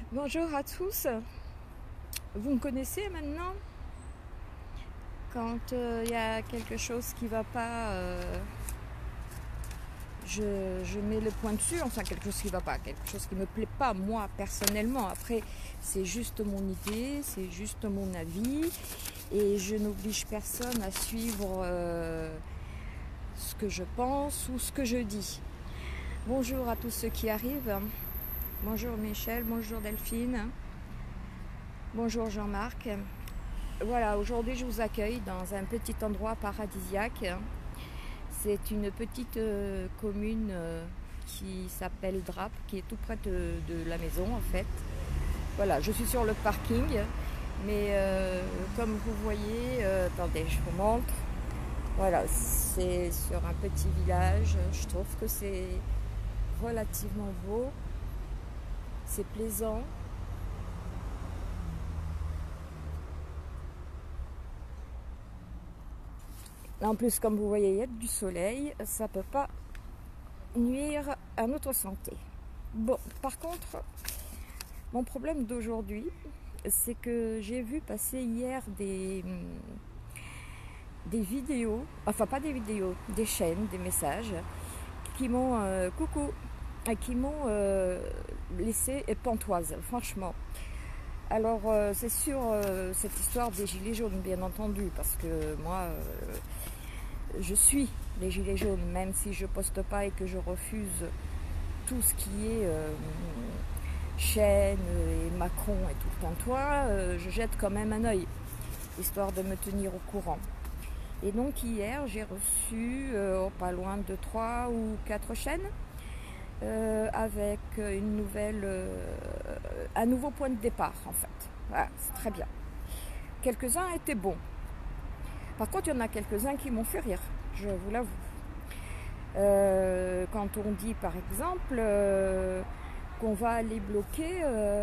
Bonjour à tous. Vous me connaissez maintenant. Quand il y a quelque chose qui ne va pas, je mets le point dessus. Enfin, quelque chose qui ne va pas, quelque chose qui ne me plaît pas, moi, personnellement. Après, c'est juste mon idée, c'est juste mon avis. Et je n'oblige personne à suivre ce que je pense ou ce que je dis. Bonjour à tous ceux qui arrivent. Bonjour Michel, bonjour Delphine. Bonjour Jean-Marc. Voilà, aujourd'hui je vous accueille dans un petit endroit paradisiaque. C'est une petite commune qui s'appelle Drape, qui est tout près de la maison en fait. Voilà, je suis sur le parking, mais comme vous voyez, attendez, je vous montre. Voilà, c'est sur un petit village. Je trouve que c'est relativement beau, c'est plaisant. En plus, comme vous voyez, il y a du soleil, ça ne peut pas nuire à notre santé. Bon, par contre, mon problème d'aujourd'hui, c'est que j'ai vu passer hier des vidéos, enfin pas des vidéos, des chaînes, des messages, qui m'ont coucou, qui m'ont laissé pantoise, franchement. Alors, c'est sur cette histoire des gilets jaunes, bien entendu, parce que moi, je suis les gilets jaunes, même si je poste pas et que je refuse tout ce qui est chaîne et Macron et tout le tintouin, je jette quand même un œil, histoire de me tenir au courant. Et donc hier, j'ai reçu pas loin de 3 ou 4 chaînes avec une nouvelle, un nouveau point de départ en fait. Voilà, c'est très bien. Quelques-uns étaient bons. Par contre, il y en a quelques-uns qui m'ont fait rire, je vous l'avoue. Quand on dit par exemple qu'on va aller bloquer,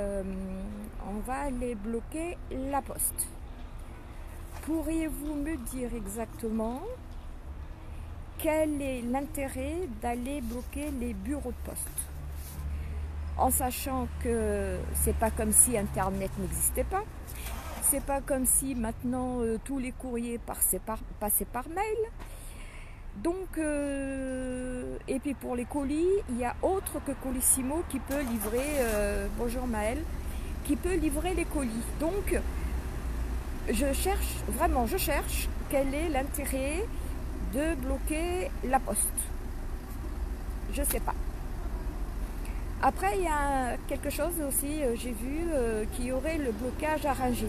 la poste. Pourriez-vous me dire exactement quel est l'intérêt d'aller bloquer les bureaux de poste? En sachant que c'est pas comme si Internet n'existait pas. C'est pas comme si maintenant tous les courriers passaient par mail. Donc, et puis pour les colis, il y a autre que Colissimo qui peut livrer, bonjour Maëlle, qui peut livrer les colis. Donc, je cherche quel est l'intérêt de bloquer la poste. Je sais pas. Après, il y a quelque chose aussi, j'ai vu qu'il y aurait le blocage à Rungis.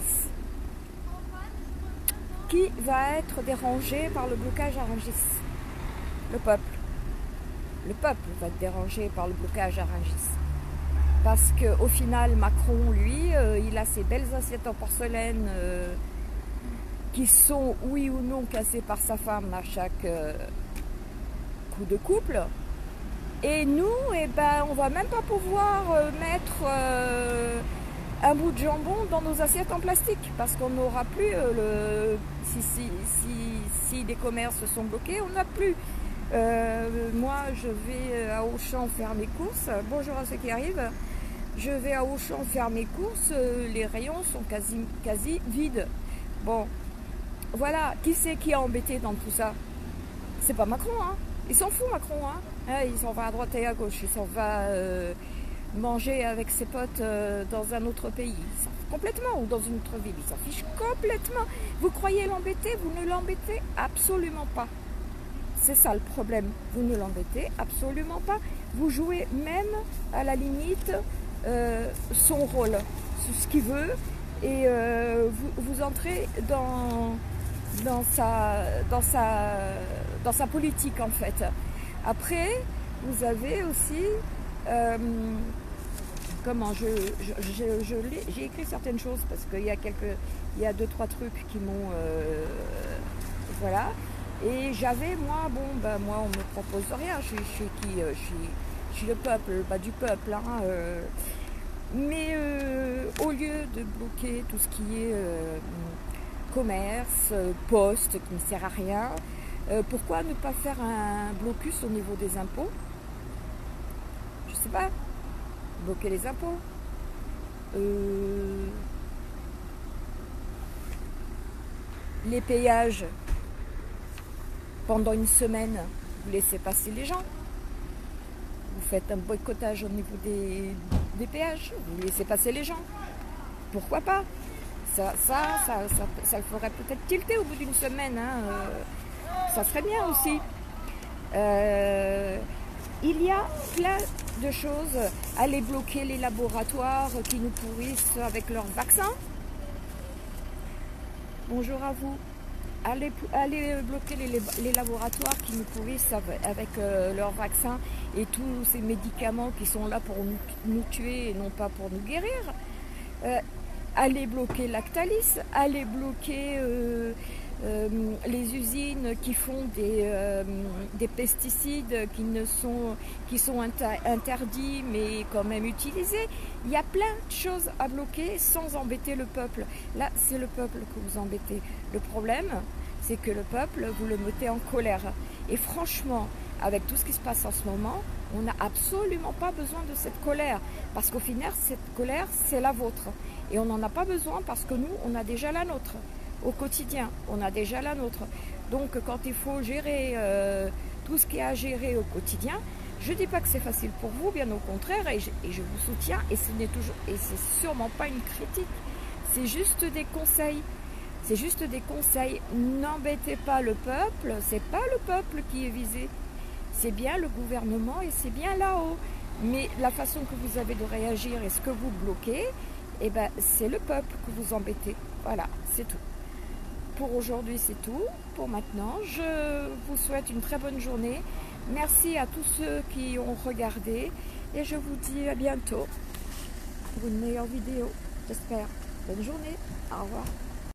Qui va être dérangé par le blocage à Rungis? Le peuple. Le peuple va être dérangé par le blocage à Rungis. Parce qu'au final, Macron, lui, il a ses belles assiettes en porcelaine qui sont, oui ou non, cassées par sa femme à chaque coup de couple. Et nous, eh ben, on va même pas pouvoir mettre un bout de jambon dans nos assiettes en plastique parce qu'on n'aura plus si les commerces sont bloqués, on n'a plus. Moi, je vais à Auchan faire mes courses. Bonjour à ceux qui arrivent. Je vais à Auchan faire mes courses. Les rayons sont quasi vides. Bon, voilà. Qui c'est qui a embêté dans tout ça? C'est pas Macron, hein. Il s'en fout, Macron, hein. Il s'en va à droite et à gauche. Il s'en va manger avec ses potes dans un autre pays. Il s'en fiche complètement. Ou dans une autre ville. Il s'en fiche complètement. Vous croyez l'embêter? Vous ne l'embêtez absolument pas. C'est ça le problème. Vous ne l'embêtez absolument pas. Vous jouez même, à la limite, son rôle. Ce qu'il veut. Et vous entrez dans sa politique en fait. Après, vous avez aussi j'ai écrit certaines choses parce qu'il y a 2-3 trucs qui m'ont voilà. Et j'avais moi on me propose rien. Je suis le peuple, du peuple. Hein, mais au lieu de bloquer tout ce qui est commerce, poste qui ne sert à rien, pourquoi ne pas faire un blocus au niveau des impôts? Je sais pas, bloquer les impôts. les péages pendant une semaine, vous laissez passer les gens. Vous faites un boycottage au niveau des péages, vous laissez passer les gens. Pourquoi pas? Ça le ferait peut-être tilter au bout d'une semaine. Ça serait bien aussi. Il y a plein de choses. Aller bloquer les laboratoires qui nous pourrissent avec leurs vaccins. Bonjour à vous. Allez bloquer les laboratoires qui nous pourrissent avec leurs vaccins et tous ces médicaments qui sont là pour nous tuer et non pas pour nous guérir. Allez bloquer Lactalis, allez bloquer les usines qui font des pesticides qui sont interdits mais quand même utilisés. Il y a plein de choses à bloquer sans embêter le peuple. Là, c'est le peuple que vous embêtez. Le problème, c'est que le peuple, vous le mettez en colère. Et franchement, avec tout ce qui se passe en ce moment, on n'a absolument pas besoin de cette colère. Parce qu'au final, cette colère, c'est la vôtre. Et on n'en a pas besoin parce que nous, on a déjà la nôtre. Au quotidien, on a déjà la nôtre. Donc, quand il faut gérer tout ce qu'il y a à gérer au quotidien, je ne dis pas que c'est facile pour vous, bien au contraire, et je vous soutiens, et c'est sûrement pas une critique. C'est juste des conseils. C'est juste des conseils. N'embêtez pas le peuple, c'est pas le peuple qui est visé. C'est bien le gouvernement et c'est bien là-haut. Mais la façon que vous avez de réagir et ce que vous bloquez, eh ben, c'est le peuple que vous embêtez. Voilà, c'est tout. Pour aujourd'hui, c'est tout. Pour maintenant, je vous souhaite une très bonne journée. Merci à tous ceux qui ont regardé. Et je vous dis à bientôt pour une meilleure vidéo. J'espère. Bonne journée. Au revoir.